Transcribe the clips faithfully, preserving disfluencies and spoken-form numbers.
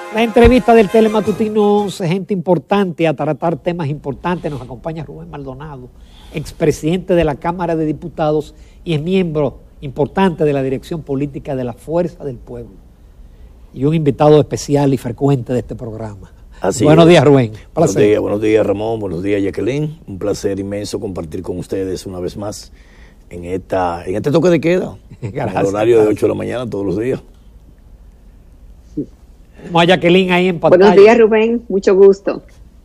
La entrevista del Telematutino, gente importante a tratar temas importantes. Nos acompaña Rubén Maldonado, expresidente de la Cámara de Diputados y es miembro importante de la dirección política de la Fuerza del Pueblo. Y un invitado especial y frecuente de este programa. Así buenos es. días, Rubén. Placer. Buenos días, buenos días, Ramón. Buenos días, Jacqueline. Un placer inmenso compartir con ustedes una vez más en esta en este toque de queda. Gracias, en el horario gracias. de ocho de la mañana todos los días. Como a Jacqueline ahí en pantalla. Buenos días, Rubén. Mucho gusto.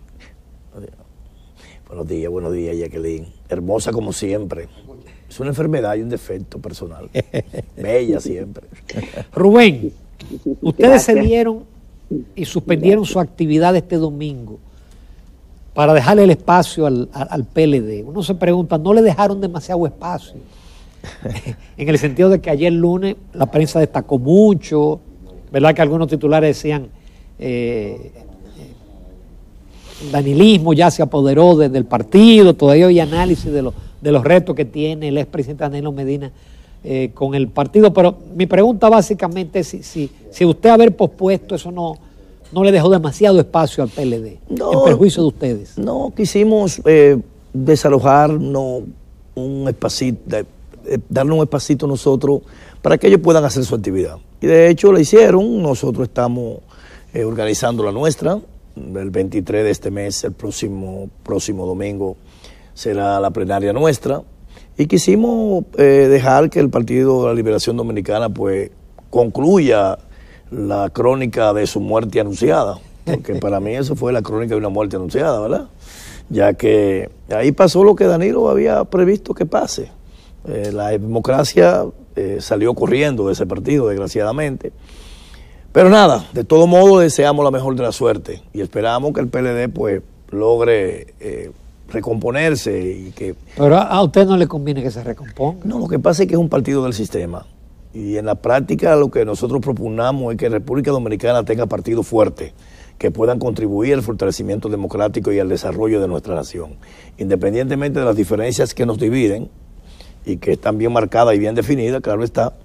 Buenos días, buenos días, Jacqueline. Hermosa como siempre. Es una enfermedad y un defecto personal. Bella siempre. Rubén, ustedes Gracias. se dieron y suspendieron su actividad este domingo para dejarle el espacio al, al, al P L D. Uno se pregunta, ¿no le dejaron demasiado espacio? En el sentido de que ayer lunes la prensa destacó mucho, ¿verdad? Que algunos titulares decían, eh, el danilismo ya se apoderó de, del partido, todavía hay análisis de, lo, de los retos que tiene el expresidente Danilo Medina eh, con el partido, pero mi pregunta básicamente es si, si, si usted haber pospuesto eso no, no le dejó demasiado espacio al P L D, No, en perjuicio de ustedes. No, quisimos eh, desalojar no, un espacito, de, de, darle un espacito nosotros para que ellos puedan hacer su actividad. Y de hecho la hicieron, nosotros estamos eh, organizando la nuestra, el veintitrés de este mes, el próximo, próximo domingo será la plenaria nuestra, y quisimos eh, dejar que el Partido de la Liberación Dominicana pues concluya la crónica de su muerte anunciada, porque para mí eso fue la crónica de una muerte anunciada, ¿verdad? Ya que ahí pasó lo que Danilo había previsto que pase. Eh, la democracia eh, salió corriendo de ese partido, desgraciadamente. Pero nada, de todo modo deseamos la mejor de la suerte y esperamos que el P L D pues logre eh, recomponerse y que... Pero a, a usted no le conviene que se recomponga. No, lo que pasa es que es un partido del sistema y en la práctica lo que nosotros propugnamos es que República Dominicana tenga partidos fuertes que puedan contribuir al fortalecimiento democrático y al desarrollo de nuestra nación. Independientemente de las diferencias que nos dividen y que están bien marcadas y bien definidas, claro está,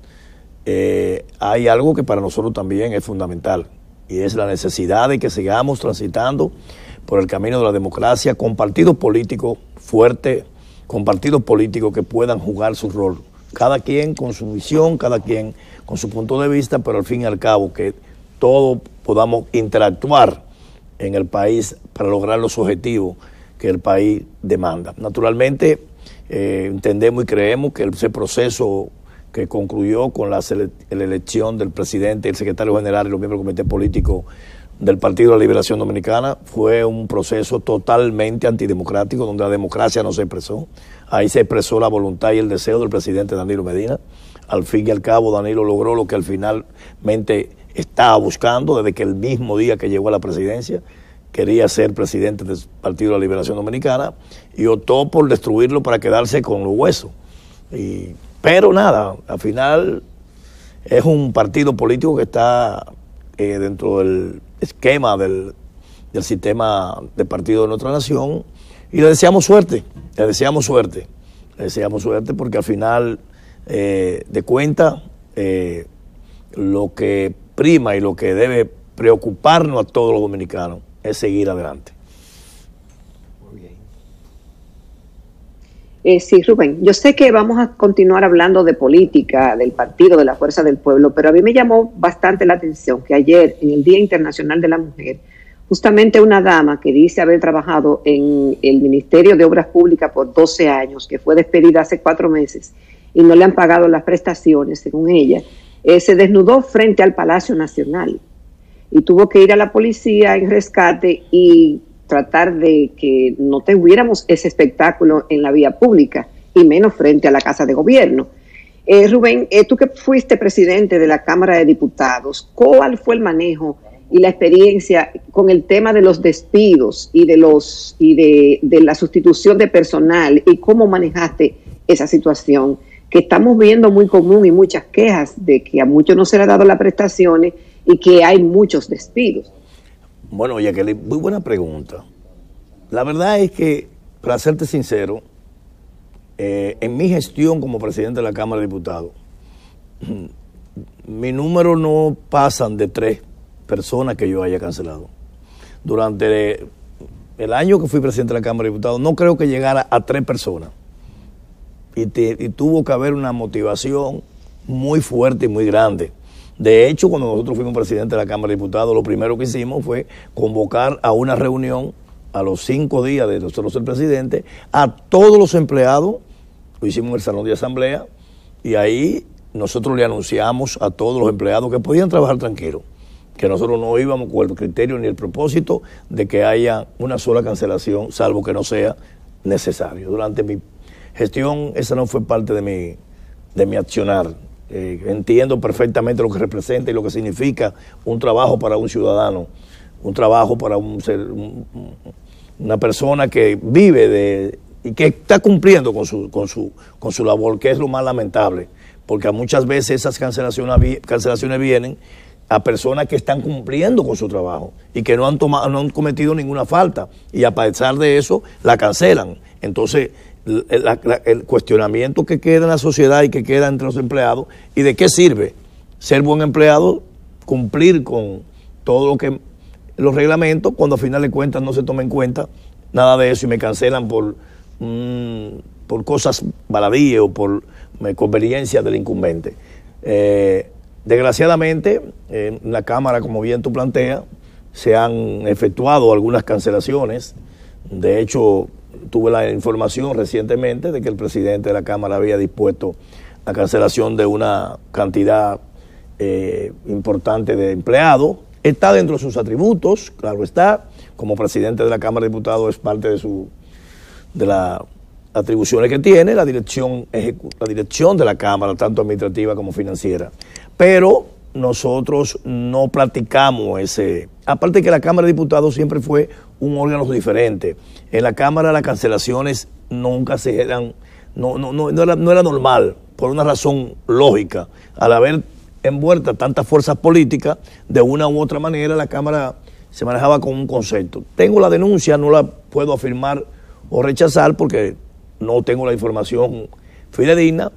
eh, hay algo que para nosotros también es fundamental y es la necesidad de que sigamos transitando por el camino de la democracia con partidos políticos fuertes, con partidos políticos que puedan jugar su rol, cada quien con su visión, cada quien con su punto de vista, pero al fin y al cabo que todos podamos interactuar en el país para lograr los objetivos que el país demanda. Naturalmente, eh, entendemos y creemos que ese proceso que concluyó con la, la elección del presidente, el secretario general y los miembros del comité político del Partido de la Liberación Dominicana fue un proceso totalmente antidemocrático, donde la democracia no se expresó. Ahí se expresó la voluntad y el deseo del presidente Danilo Medina. Al fin y al cabo, Danilo logró lo que al finalmente estaba buscando desde que el mismo día que llegó a la presidencia quería ser presidente del Partido de la Liberación Dominicana y optó por destruirlo para quedarse con los huesos. Y, pero nada, al final es un partido político que está eh, dentro del esquema del, del sistema de partido de nuestra nación y le deseamos suerte, le deseamos suerte, le deseamos suerte porque al final eh, de cuentas eh, lo que prima y lo que debe preocuparnos a todos los dominicanos es seguir adelante. Muy bien. Eh, sí, Rubén, yo sé que vamos a continuar hablando de política, del partido, de la Fuerza del Pueblo, pero a mí me llamó bastante la atención que ayer, en el Día Internacional de la Mujer, justamente una dama que dice haber trabajado en el Ministerio de Obras Públicas por doce años, que fue despedida hace cuatro meses y no le han pagado las prestaciones, según ella, eh, se desnudó frente al Palacio Nacional y tuvo que ir a la policía en rescate y tratar de que no tuviéramos ese espectáculo en la vía pública y menos frente a la Casa de Gobierno. Eh, Rubén, eh, tú que fuiste presidente de la Cámara de Diputados, ¿cuál fue el manejo y la experiencia con el tema de los despidos y de los y de, de la sustitución de personal y cómo manejaste esa situación que estamos viendo muy común y muchas quejas de que a muchos no se les ha dado las prestaciones y que hay muchos despidos? Bueno, Jacqueline, muy buena pregunta. La verdad es que, para serte sincero, eh, en mi gestión como presidente de la Cámara de Diputados, mis números no pasan de tres personas que yo haya cancelado. Durante el año que fui presidente de la Cámara de Diputados, no creo que llegara a tres personas. Y, te, y tuvo que haber una motivación muy fuerte y muy grande. De hecho, cuando nosotros fuimos presidente de la Cámara de Diputados, lo primero que hicimos fue convocar a una reunión a los cinco días de nosotros ser presidente, a todos los empleados, lo hicimos en el Salón de Asamblea, y ahí nosotros le anunciamos a todos los empleados que podían trabajar tranquilos, que nosotros no íbamos con el criterio ni el propósito de que haya una sola cancelación, salvo que no sea necesario. Durante mi gestión, esa no fue parte de mi, de mi accionar. Eh, entiendo perfectamente lo que representa y lo que significa un trabajo para un ciudadano, un trabajo para un ser, un, una persona que vive de y que está cumpliendo con su, con su, con su labor, que es lo más lamentable, porque muchas veces esas cancelaciones, cancelaciones vienen a personas que están cumpliendo con su trabajo y que no han tomado, no han cometido ninguna falta, y a pesar de eso la cancelan. Entonces, La, la, el cuestionamiento que queda en la sociedad y que queda entre los empleados, y de qué sirve ser buen empleado, cumplir con todo lo que los reglamentos, cuando al final de cuentas no se toma en cuenta nada de eso y me cancelan por, mmm, por cosas baladíes o por eh, conveniencia del incumbente. Eh, desgraciadamente, en la Cámara, como bien tú planteas, se han efectuado algunas cancelaciones. De hecho, tuve la información recientemente de que el presidente de la Cámara había dispuesto la cancelación de una cantidad eh, importante de empleados. Está dentro de sus atributos, claro está. Como presidente de la Cámara de Diputados es parte de su de las atribuciones que tiene la dirección, la dirección de la Cámara, tanto administrativa como financiera. Pero nosotros no practicamos ese... Aparte que la Cámara de Diputados siempre fue un órgano diferente. En la Cámara las cancelaciones nunca se eran... No, no, no, no, era, no era normal, por una razón lógica. Al haber envuelta tantas fuerzas políticas, de una u otra manera la Cámara se manejaba con un concepto. Tengo la denuncia, no la puedo afirmar o rechazar porque no tengo la información fidedigna.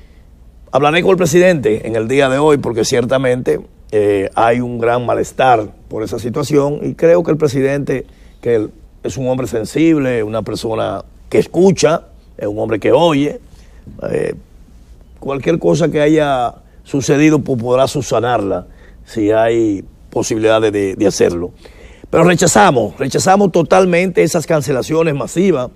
Hablaré con el presidente en el día de hoy porque ciertamente eh, hay un gran malestar por esa situación, y creo que el presidente, que es un hombre sensible, una persona que escucha, es un hombre que oye, eh, cualquier cosa que haya sucedido pues, podrá subsanarla si hay posibilidades de, de hacerlo. Pero rechazamos, rechazamos totalmente esas cancelaciones masivas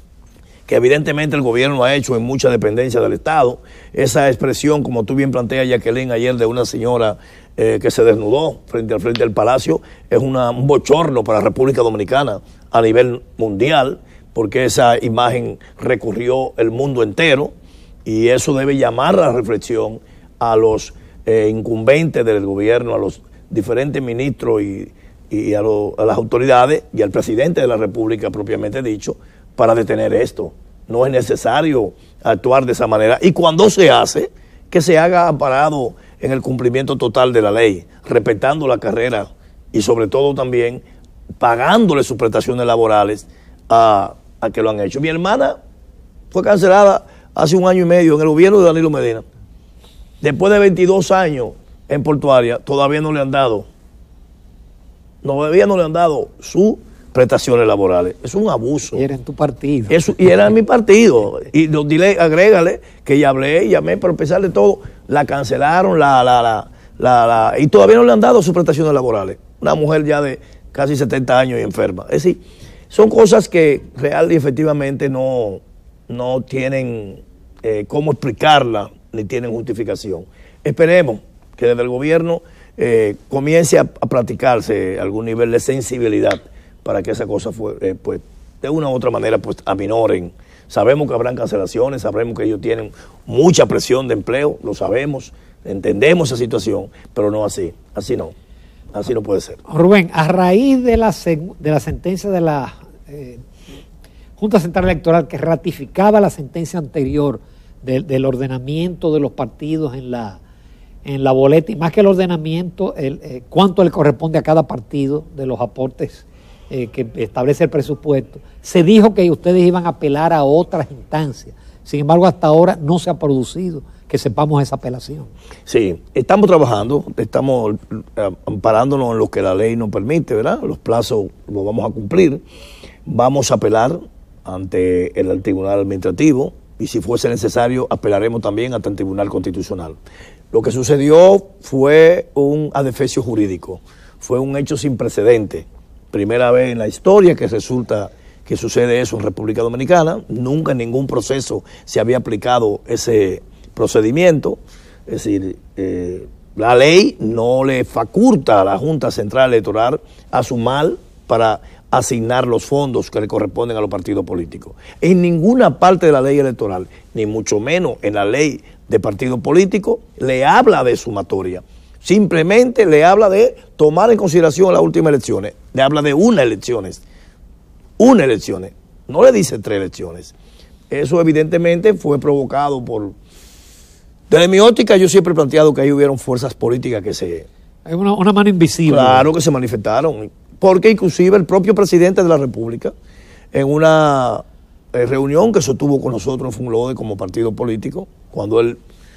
que evidentemente el gobierno ha hecho en muchas dependencias del Estado. Esa expresión, como tú bien planteas, Jacqueline, ayer, de una señora eh, que se desnudó frente al frente del Palacio, es una, un bochorno para la República Dominicana a nivel mundial, porque esa imagen recorrió el mundo entero, y eso debe llamar a la reflexión a los eh, incumbentes del gobierno, a los diferentes ministros y, y a, lo, a las autoridades y al presidente de la República propiamente dicho, para detener esto. No es necesario actuar de esa manera, y cuando se hace, que se haga amparado en el cumplimiento total de la ley, respetando la carrera y sobre todo también pagándole sus prestaciones laborales a, a que lo han hecho. Mi hermana fue cancelada hace un año y medio en el gobierno de Danilo Medina. Después de veintidós años en Portuaria, todavía no le han dado, todavía no le han dado su prestaciones laborales. Es un abuso. Y era en tu partido. Eso, y era en mi partido. Y dile, agrégale que ya hablé, llamé, pero a pesar de todo, la cancelaron, la, la, la, la, la, y todavía no le han dado sus prestaciones laborales. Una mujer ya de casi setenta años y enferma. Es decir, son cosas que real y efectivamente no, no tienen eh, cómo explicarla, ni tienen justificación. Esperemos que desde el gobierno eh, comience a, a practicarse algún nivel de sensibilidad para que esa cosa fue, eh, pues, de una u otra manera pues aminoren. Sabemos que habrán cancelaciones, sabemos que ellos tienen mucha presión de empleo, lo sabemos, entendemos esa situación, pero no así, así no, así no puede ser. Rubén, a raíz de la, de la sentencia de la eh, Junta Central Electoral que ratificaba la sentencia anterior de, del ordenamiento de los partidos en la, en la boleta, y más que el ordenamiento, el, eh, cuánto le corresponde a cada partido de los aportes Eh, que establece el presupuesto, se dijo que ustedes iban a apelar a otras instancias. Sin embargo, hasta ahora no se ha producido. que sepamos esa apelación. Sí, estamos trabajando, estamos amparándonos en lo que la ley nos permite, ¿verdad? Los plazos los vamos a cumplir. Vamos a apelar ante el Tribunal Administrativo y si fuese necesario apelaremos también ante el Tribunal Constitucional. Lo que sucedió fue un adefesio jurídico, fue un hecho sin precedente. Primera vez en la historia que resulta que sucede eso en República Dominicana. Nunca en ningún proceso se había aplicado ese procedimiento. Es decir, eh, la ley no le faculta a la Junta Central Electoral a sumar para asignar los fondos que le corresponden a los partidos políticos. En ninguna parte de la ley electoral, ni mucho menos en la ley de partido político, le habla de sumatoria. Simplemente le habla de tomar en consideración las últimas elecciones. Le habla de una elecciones. Una elecciones. No le dice tres elecciones. Eso evidentemente fue provocado por... Desde mi óptica yo siempre he planteado que ahí hubieron fuerzas políticas que se... Hay una, una mano invisible. Claro que se manifestaron. Porque inclusive el propio presidente de la República, en una eh, reunión que sostuvo con nosotros en Funlode como partido político, cuando él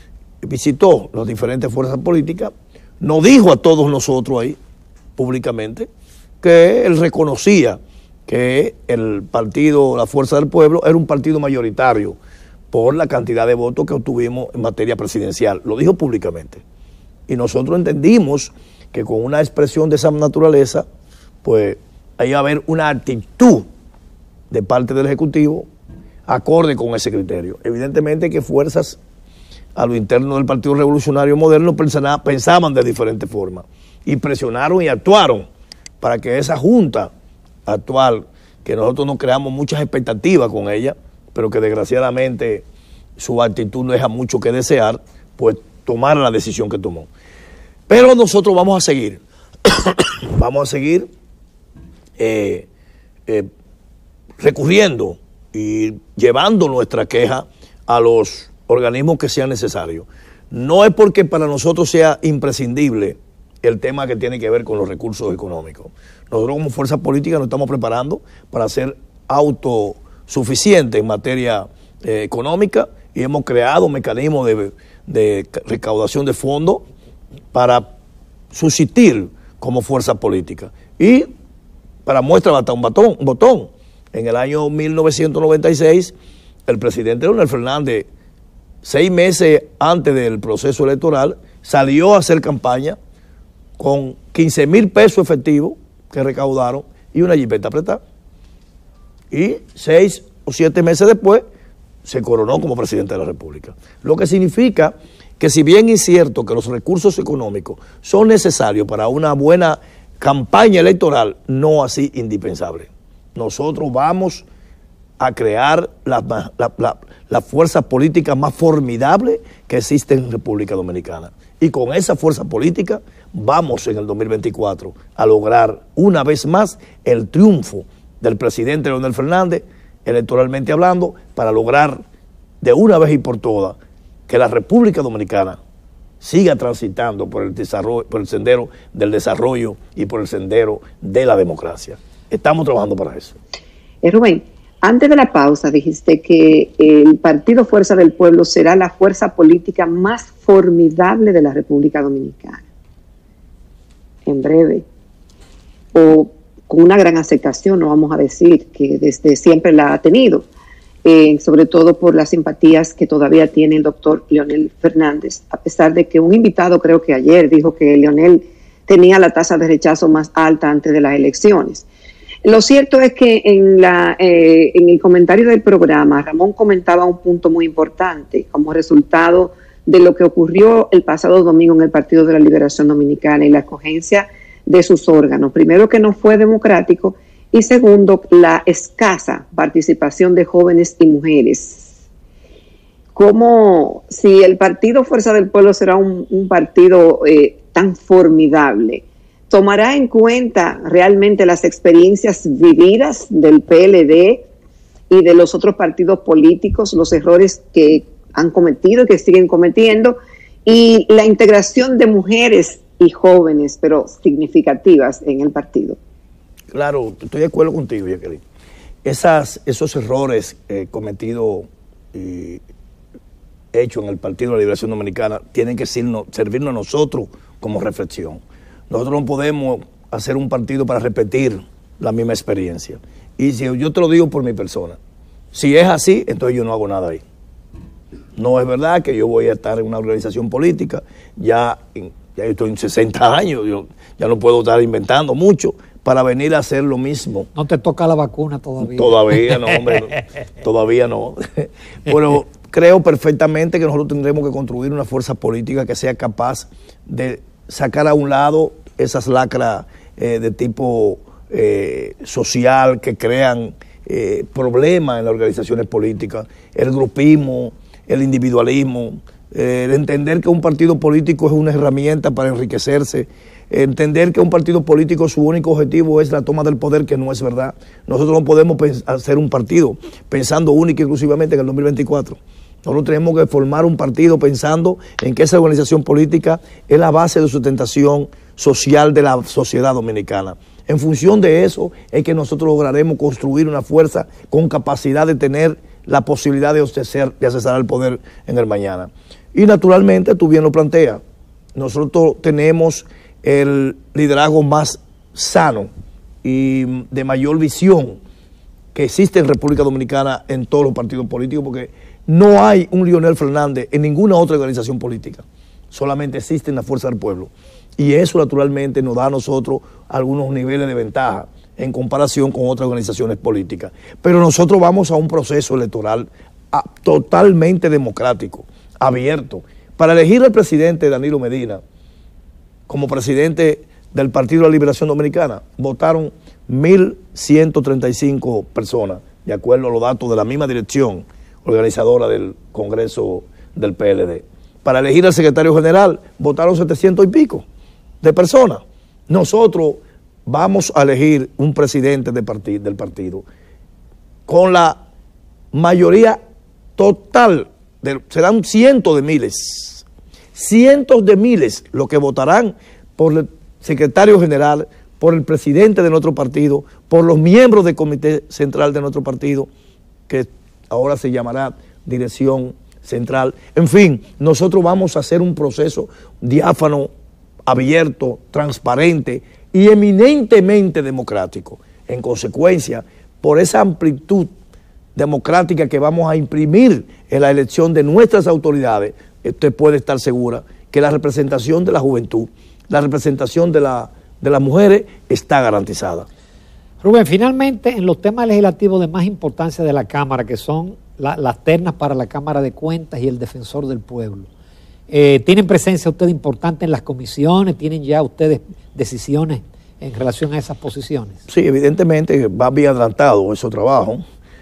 visitó las diferentes fuerzas políticas, nos dijo a todos nosotros ahí, públicamente, que él reconocía que el partido, la Fuerza del Pueblo, era un partido mayoritario por la cantidad de votos que obtuvimos en materia presidencial. Lo dijo públicamente. Y nosotros entendimos que con una expresión de esa naturaleza, pues ahí va a haber una actitud de parte del Ejecutivo acorde con ese criterio. Evidentemente que fuerzas a lo interno del Partido Revolucionario Moderno pensaban de diferentes formas y presionaron y actuaron para que esa junta actual, que nosotros no creamos muchas expectativas con ella, pero que desgraciadamente su actitud no deja mucho que desear, pues tomara la decisión que tomó. Pero nosotros vamos a seguir, vamos a seguir eh, eh, recurriendo y llevando nuestra queja a los organismos que sean necesarios. No es porque para nosotros sea imprescindible el tema que tiene que ver con los recursos económicos. Nosotros como fuerza política nos estamos preparando para ser autosuficientes en materia eh, económica y hemos creado mecanismos de, de recaudación de fondos para subsistir como fuerza política. Y para muestra basta un botón, un botón. En el año mil novecientos noventa y seis, el presidente Leonel Fernández, seis meses antes del proceso electoral, salió a hacer campaña con quince mil pesos efectivos que recaudaron y una jipeta apretada. Y seis o siete meses después se coronó como presidente de la República. Lo que significa que si bien es cierto que los recursos económicos son necesarios para una buena campaña electoral, no así indispensable. Nosotros vamos a crear la, la, la, la fuerza política más formidable que existe en República Dominicana. Y con esa fuerza política vamos en el dos mil veinticuatro a lograr una vez más el triunfo del presidente Leonel Fernández, electoralmente hablando, para lograr de una vez y por todas que la República Dominicana siga transitando por el desarrollo, por el sendero del desarrollo y por el sendero de la democracia. Estamos trabajando para eso. Eh, Rubén, antes de la pausa dijiste que el Partido Fuerza del Pueblo será la fuerza política más formidable de la República Dominicana. En breve. O con una gran aceptación, no vamos a decir que desde siempre la ha tenido, eh, sobre todo por las simpatías que todavía tiene el doctor Leonel Fernández, a pesar de que un invitado creo que ayer dijo que Leonel tenía la tasa de rechazo más alta antes de las elecciones. Lo cierto es que en, la, eh, en el comentario del programa, Ramón comentaba un punto muy importante como resultado de lo que ocurrió el pasado domingo en el Partido de la Liberación Dominicana y la escogencia de sus órganos. Primero, que no fue democrático, y segundo, la escasa participación de jóvenes y mujeres. Como si el Partido Fuerza del Pueblo será un, un partido eh, tan formidable, ¿tomará en cuenta realmente las experiencias vividas del P L D y de los otros partidos políticos, los errores que han cometido y que siguen cometiendo, y la integración de mujeres y jóvenes, pero significativas en el partido? Claro, estoy de acuerdo contigo, Jacqueline. Esas, esos errores eh, cometidos y hecho en el Partido de la Liberación Dominicana tienen que servirnos, servirnos a nosotros como reflexión. Nosotros no podemos hacer un partido para repetir la misma experiencia. Y si yo te lo digo por mi persona, si es así, entonces yo no hago nada ahí. No es verdad que yo voy a estar en una organización política, ya, ya estoy en sesenta años, yo ya no puedo estar inventando mucho para venir a hacer lo mismo. No te toca la vacuna todavía. Todavía no, hombre, no, todavía no. Pero creo perfectamente que nosotros tendremos que construir una fuerza política que sea capaz de sacar a un lado esas lacras eh, de tipo eh, social que crean eh, problemas en las organizaciones políticas, el grupismo, el individualismo, eh, el entender que un partido político es una herramienta para enriquecerse, entender que un partido político su único objetivo es la toma del poder, que no es verdad. Nosotros no podemos hacer un partido pensando única y exclusivamente en el dos mil veinticuatro. Nosotros tenemos que formar un partido pensando en que esa organización política es la base de sustentación social de la sociedad dominicana. En función de eso es que nosotros lograremos construir una fuerza con capacidad de tener la posibilidad de acceder, de accesar al poder en el mañana. Y naturalmente, tú bien lo planteas, nosotros tenemos el liderazgo más sano y de mayor visión que existe en República Dominicana en todos los partidos políticos, porque no hay un Leonel Fernández en ninguna otra organización política, solamente existe en la Fuerza del Pueblo. Y eso naturalmente nos da a nosotros algunos niveles de ventaja en comparación con otras organizaciones políticas. Pero nosotros vamos a un proceso electoral a, totalmente democrático, abierto. Para elegir al presidente Danilo Medina como presidente del Partido de la Liberación Dominicana, votaron mil ciento treinta y cinco personas, de acuerdo a los datos de la misma dirección organizadora del Congreso del P L D. Para elegir al secretario general, votaron setecientos y pico de personas. Nosotros vamos a elegir un presidente de parti- del partido con la mayoría total, de, serán cientos de miles, cientos de miles los que votarán por el secretario general, por el presidente de nuestro partido, por los miembros del comité central de nuestro partido, que ahora se llamará Dirección Central. En fin, nosotros vamos a hacer un proceso diáfano, abierto, transparente y eminentemente democrático. En consecuencia, por esa amplitud democrática que vamos a imprimir en la elección de nuestras autoridades, usted puede estar segura que la representación de la juventud, la representación de, la, de las mujeres está garantizada. Rubén, finalmente, en los temas legislativos de más importancia de la Cámara, que son la, las ternas para la Cámara de Cuentas y el Defensor del Pueblo, eh, ¿tienen presencia ustedes importante en las comisiones? ¿Tienen ya ustedes decisiones en relación a esas posiciones? Sí, evidentemente va bien adelantado ese trabajo.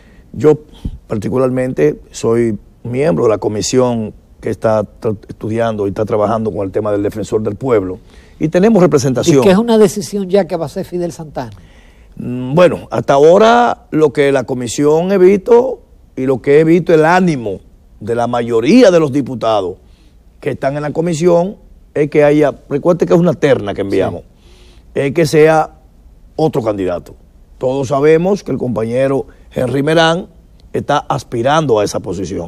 Yo particularmente soy miembro de la comisión que está estudiando y está trabajando con el tema del Defensor del Pueblo y tenemos representación. ¿Y qué es una decisión ya que va a ser Fidel Santana? Bueno, hasta ahora lo que la comisión he visto y lo que he visto el ánimo de la mayoría de los diputados que están en la comisión es que haya, recuerde que es una terna que enviamos, sí, es que sea otro candidato. Todos sabemos que el compañero Henry Merán está aspirando a esa posición,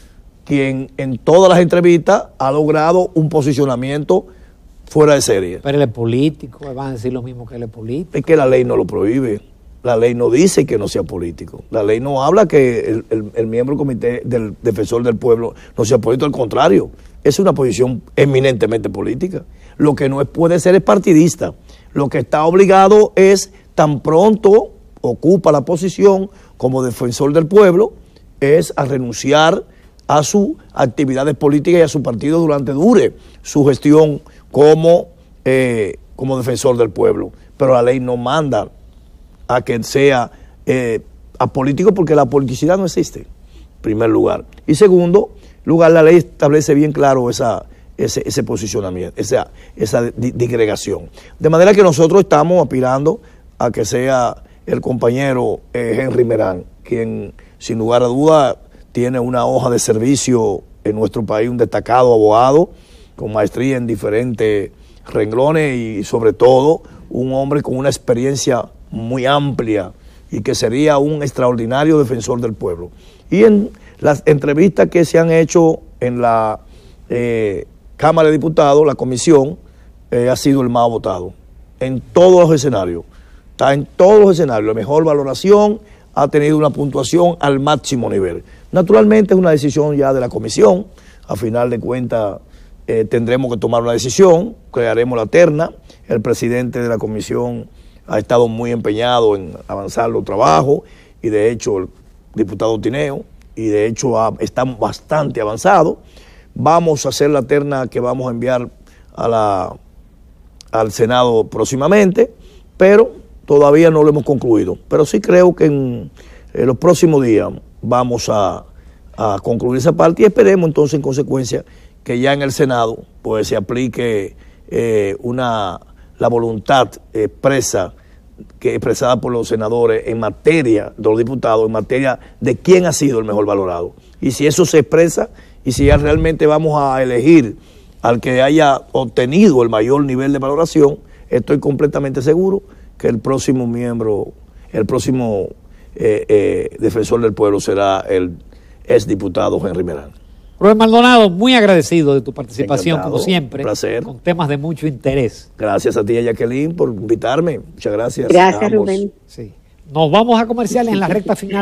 quien en todas las entrevistas ha logrado un posicionamiento fuera de serie. Pero él es político, van a decir lo mismo que él es político. Es que la ley no lo prohíbe, la ley no dice que no sea político, la ley no habla que el, el, el miembro del comité del Defensor del Pueblo no sea político, al contrario, es una posición eminentemente política. Lo que no es, puede ser es partidista, lo que está obligado es, tan pronto ocupa la posición como Defensor del Pueblo, es a renunciar a sus actividades políticas y a su partido durante dure su gestión como, eh, como Defensor del Pueblo. Pero la ley no manda a que sea eh, apolítico, porque la politicidad no existe, en primer lugar. Y segundo lugar, la ley establece bien claro esa, ese, ese posicionamiento, esa, esa disgregación. De manera que nosotros estamos aspirando a que sea el compañero eh, Henry Merán, quien sin lugar a duda tiene una hoja de servicio en nuestro país, un destacado abogado con maestría en diferentes renglones y sobre todo un hombre con una experiencia muy amplia y que sería un extraordinario defensor del pueblo. Y en las entrevistas que se han hecho en la eh, Cámara de Diputados, la comisión, eh, ha sido el más votado en todos los escenarios. Está en todos los escenarios. La mejor valoración, ha tenido una puntuación al máximo nivel. Naturalmente es una decisión ya de la comisión. A final de cuentas eh, tendremos que tomar una decisión, crearemos la terna. El presidente de la comisión ha estado muy empeñado en avanzar los trabajos y de hecho el diputado Tineo, y de hecho ha, estamos bastante avanzados. Vamos a hacer la terna que vamos a enviar a la, al Senado próximamente, pero todavía no lo hemos concluido. Pero sí creo que en, en los próximos días vamos a, a concluir esa parte y esperemos entonces en consecuencia que ya en el Senado pues se aplique eh, una, la voluntad expresa que expresada por los senadores en materia de los diputados, en materia de quién ha sido el mejor valorado. Y si eso se expresa y si ya realmente vamos a elegir al que haya obtenido el mayor nivel de valoración, estoy completamente seguro que el próximo miembro, el próximo eh, eh, defensor del pueblo será el exdiputado Henry Merán. Rubén Maldonado, muy agradecido de tu participación, Encantado, como siempre, un placer. Con temas de mucho interés. Gracias a ti, Jacqueline, por invitarme. Muchas gracias. Gracias, Rubén. Sí. Nos vamos a comerciales en la recta final.